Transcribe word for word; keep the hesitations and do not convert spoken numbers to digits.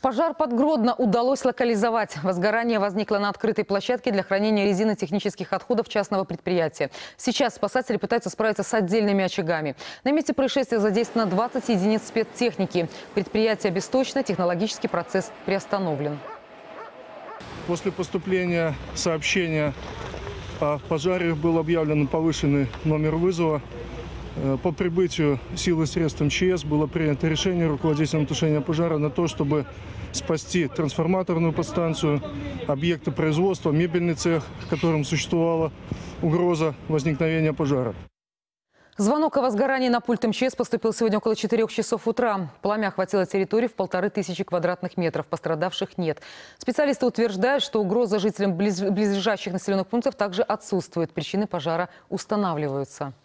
Пожар под Гродно удалось локализовать. Возгорание возникло на открытой площадке для хранения резинотехнических отходов частного предприятия. Сейчас спасатели пытаются справиться с отдельными очагами. На месте происшествия задействовано двадцать единиц спецтехники. Предприятие обесточено, технологический процесс приостановлен. После поступления сообщения о пожаре был объявлен повышенный номер вызова. По прибытию сил и средств эм че эс было принято решение руководителем тушения пожара на то, чтобы спасти трансформаторную подстанцию, объекты производства, мебельный цех, в котором существовала угроза возникновения пожара. Звонок о возгорании на пульт эм че эс поступил сегодня около четырёх часов утра. Пламя охватило территорию в полторы тысячи квадратных метров. Пострадавших нет. Специалисты утверждают, что угроза жителям близ... близлежащих населенных пунктов также отсутствует. Причины пожара устанавливаются.